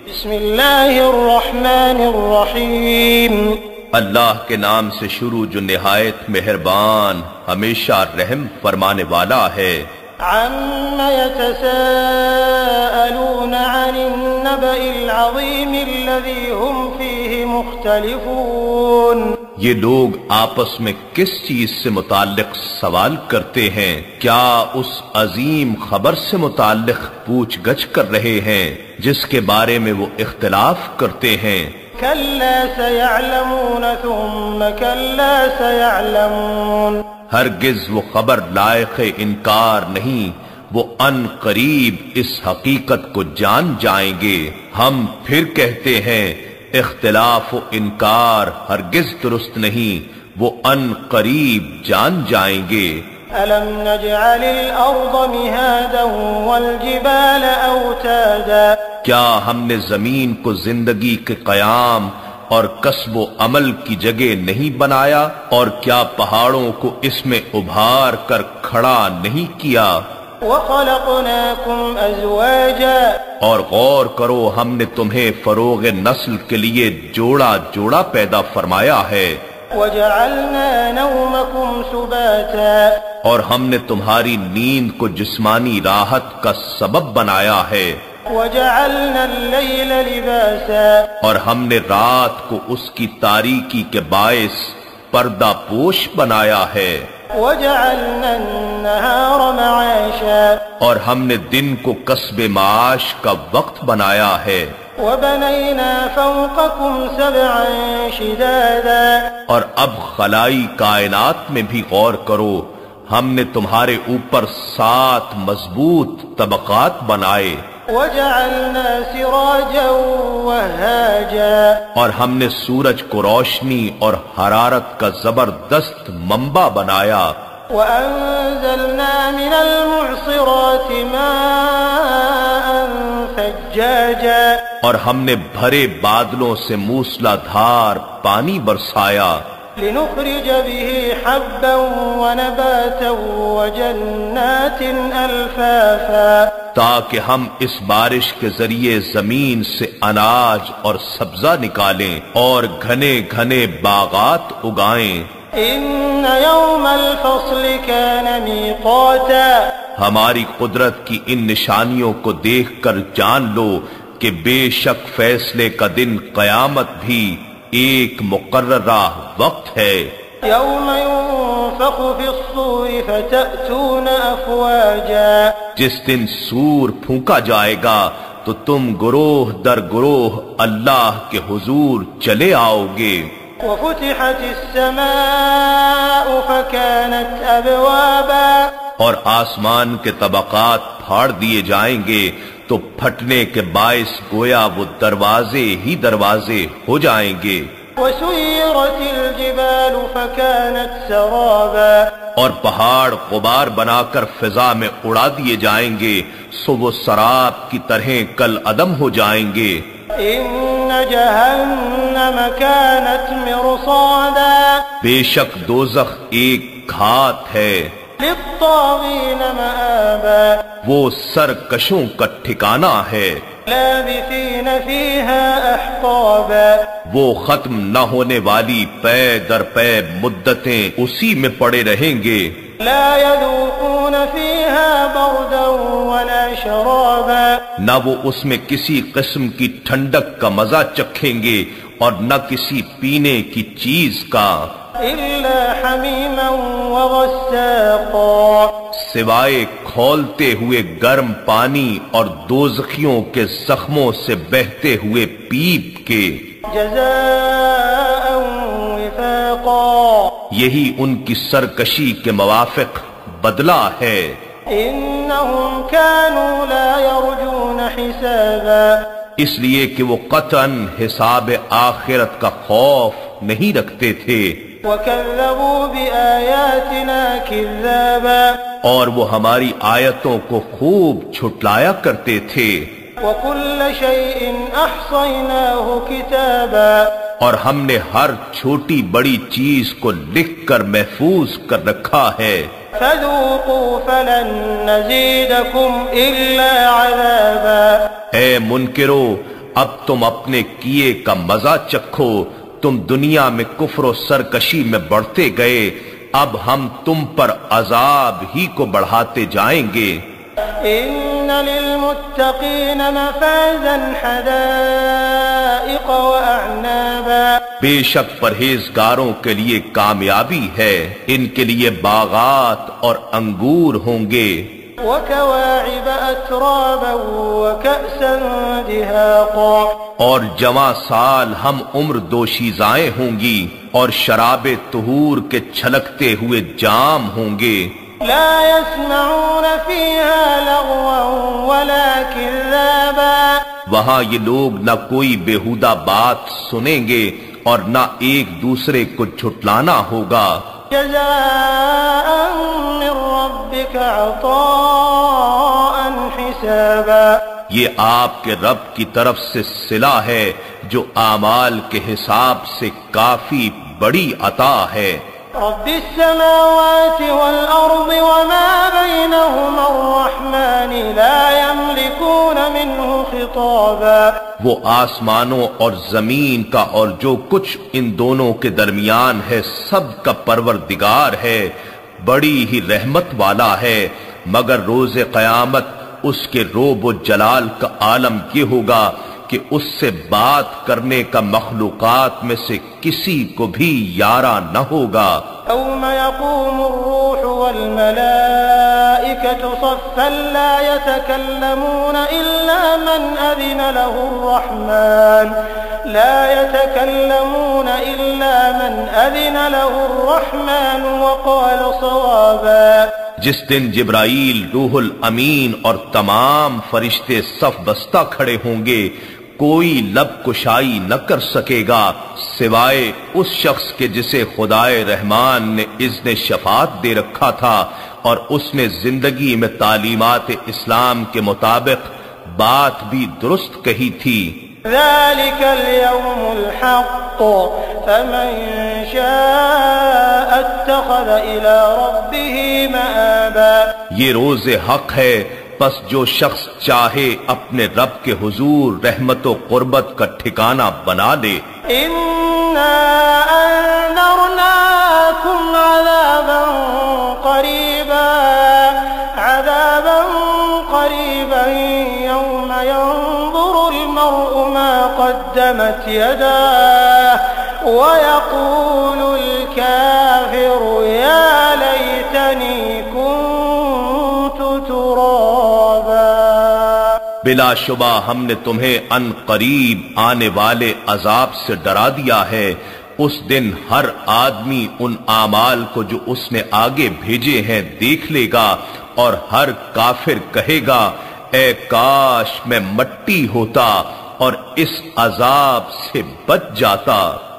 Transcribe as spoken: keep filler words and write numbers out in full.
بسم اللہ الرحمن الرحیم اللہ کے نام سے شروع جو نہایت مہربان ہمیشہ رحم فرمانے والا ہے۔ عم يتساءلون عن النبأ العظیم الذی هم فیہ مختلفون۔ یہ لوگ آپس میں کس چیز سے متعلق سوال کرتے ہیں؟ کیا اس عظیم خبر سے متعلق پوچھ گچھ کر رہے ہیں جس کے بارے میں وہ اختلاف کرتے ہیں؟ کلا سیعلمون ثم کلا سیعلمون۔ ہرگز وہ خبر لائق انکار نہیں، وہ ان قریب اس حقیقت کو جان جائیں گے۔ ہم پھر کہتے ہیں اختلاف و انکار ہرگز درست نہیں، وہ ان قریب جان جائیں گے۔ أَلَمْ نَجْعَلِ الْأَرْضَ مِهَادًا وَالْجِبَالَ أَوْتَادًا۔ کیا ہم نے زمین کو زندگی کے قیام اور کسب و عمل کی جگہ نہیں بنایا، اور کیا پہاڑوں کو اس میں ابھار کر کھڑا نہیں کیا؟ وَخَلَقْنَاكُمْ أَزْوَاجًا۔ اور غور کرو ہم نے تمہیں فروغ نسل کے لیے جوڑا جوڑا پیدا فرمایا ہے۔ وَجَعَلْنَا نَوْمَكُمْ سُبَاتًا۔ اور ہم نے تمہاری نیند کو جسمانی راحت کا سبب بنایا ہے۔ وَجَعَلْنَا اللَّيْلَ لِبَاسًا۔ اور ہم نے رات کو اس کی تاریکی کے باعث پردہ پوش بنایا ہے۔ وَجَعَلْنَا النَّهَارَ مَعَاشًا۔ اور ہم نے دن کو کسب معاش کا وقت بنایا ہے۔ وَبَنَيْنَا فَوْقَكُمْ سَبْعًا شِدَادًا۔ اور اب خلائی کائنات میں بھی غور کرو، ہم نے تمہارے اوپر سات مضبوط طبقات بنائے۔ وَجَعَلْنَا سِرَاجًا وَهَّاجًا۔ اور ہم نے سورج کو روشنی اور حرارت کا زبردست منبع بنایا۔ وَأَنزَلْنَا مِنَ الْمُعْصِرَاتِ مَاءً ثَجَّاجًا۔ اور ہم نے بھرے بادلوں سے موسلا دھار پانی برسایا۔ لِنُخْرِجَ بِهِ حَبًّا وَنَبَاتًا وَجَنَّاتٍ أَلْفَافًا۔ تاکہ ہم اس بارش کے ذریعے زمین سے اناج اور سبزہ نکالیں اور گھنے گھنے باغات اگائیں۔ إِنَّ يَوْمَ الْفَصْلِ كَانَ مِيقَاتًا۔ ہماری قدرت کی ان نشانیوں کو دیکھ کر جان لو کہ بے شک فیصلے کا دن قیامت بھی ایک مقررہ وقت ہے۔ يَوْمَ يُنفَخُ فِي الصُّورِ فَتَأْتُونَ أَفْوَاجًا۔ جس دن سور پھونکا جائے گا تو تم گروہ در گروہ اللہ کے حضور چلے آؤ گے۔ وَفُتِحَتِ السَّمَاءُ فَكَانَتْ أَبْوَابًا۔ اور آسمان کے طبقات پھاڑ دیے جائیں گے تو پھٹنے کے باعث گویا وہ دروازے ہی دروازے ہو جائیں گے۔ وَسُيِّرَتِ الْجِبَالُ فَكَانَتْ سَرَابًا۔ اور پہاڑ غبار بنا کر فضا میں اڑا دیے جائیں گے سو وہ سراب کی طرح کل عدم ہو جائیں گے۔ إِنَّ جَهَنَّمَ كَانَتْ مِرْصَادًا۔ بے شک دوزخ ایک گھات ہے، لِلطَّاغِينَ مَآبًا۔ وہ سرکشوں کا ٹھکانہ ہے۔ لَابِثِينَ فِيهَا أَحْقَابًا۔ وہ ختم نہ ہونے والی پے در پے مدتیں اسی میں پڑے رہیں گے۔ لَا يَذُوقُونَ فِيهَا بَرْدًا وَلَا شَرَابًا۔ نہ وہ اس میں کسی قسم کی ٹھنڈک کا مزہ چکھیں گے اور نہ کسی پینے کی چیز کا، إِلَّا حَمِيمًا وَغَسَّاقًا۔ سوائے کھولتے ہوئے گرم پانی اور دوزخیوں کے زخموں سے بہتے ہوئے پیپ کے۔ جزاء وفاقا۔ یہی ان کی سرکشی کے موافق بدلہ ہے۔ إنهم كانوا لا يرجون حسابا۔ اس لیے کہ وہ قطعاً حساب آخرت کا خوف نہیں رکھتے تھے، وَكَذَّبُوا بِآيَاتِنَا كِذَّابًا۔ اور وہ ہماری آیتوں کو خوب چھٹلایا کرتے تھے۔ وَكُلَّ شَيْءٍ أَحْصَيْنَاهُ كِتَابًا۔ اور ہم نے ہر چھوٹی بڑی چیز کو لکھ کر محفوظ کر رکھا ہے۔ فَذُوقُوا فَلَن نَّزِيدَكُمْ إِلَّا عَذَابًا۔ اے منکرو، اب تم اپنے کیے کا مزہ چکھو، تم دنیا میں کفر و سرکشی میں بڑھتے گئے، اب ہم تم پر عذاب ہی کو بڑھاتے جائیں گے۔ ان للمتقین مفازا حدائق واعنابا، بے شک پرہیزگاروں کے لیے کامیابی ہے، ان کے لیے باغات اور انگور ہوں گے، وكواعب أترابا وكأسا دهاقا، اور جواں سال ہم عمر دوشیزائیں ہوں گی، اور شراب طہور کے چھلکتے ہوئے جام ہوں گے، لا يسمعون فيها لغوا ولا كذابا، وہاں یہ لوگ نہ کوئی بےہودہ بات سنیں گے اور نہ ایک دوسرے کو جھٹلانا ہوگا، جزاء من ربك عطاء حسابا، یہ آپ کے رب کی طرف سے صلہ ہے جو اعمال کے حساب سے کافی بڑی عطا ہے۔ رب السماوات والأرض وما بينهما الرحمن لا يملكون منه خطابا، وہ آسمانوں اور زمین کا اور جو کچھ ان دونوں کے درمیان ہے سب کا پروردگار ہے، بڑی ہی رحمت والا ہے، مگر روز قیامت اس کے روب و جلال کا عالم یہ ہوگا کہ اس سے بات کرنے کا مخلوقات میں سے کسی کو بھی یارا نہ ہوگا۔ يوم يقوم الروح والملائكة صفا لا يتكلمون إلا من أذن له الرحمن لا يتكلمون إلا من أذن له الرحمن وقال صوابا، جس دن جبرائیل روح الامین اور تمام فرشتے صف بستہ کھڑے ہوں گے، کوئی لب کشائی نہ کر سکے گا سوائے اس شخص کے جسے خدائے رحمان نے اذن شفاعت دے رکھا تھا اور اس نے زندگی میں تعلیمات اسلام کے مطابق بات بھی درست کہی تھی۔ ذلك اليوم الحق فمن شاء اتخذ الى ربه مآبا، یہ روز حق ہے، پس جو شخص چاہے اپنے رب کے حضور رحمت و قربت کا ٹھکانہ بنا لے۔ انا انذرناكم عذابا قریبا عذابا قریبا یوم ينظر المرء ما قدمت يداه ويقول الكافر يا ليتني كنت ترابا، بلا شبہ ہم نے تمہیں ان قریب آنے والے عذاب سے ڈرا دیا ہے، اس دن ہر آدمی ان اعمال کو جو اس نے آگے بھیجے ہیں دیکھ لے گا، اور ہر کافر کہے گا اے کاش میں مٹی ہوتا اور اس عذاب سے بچ جاتا۔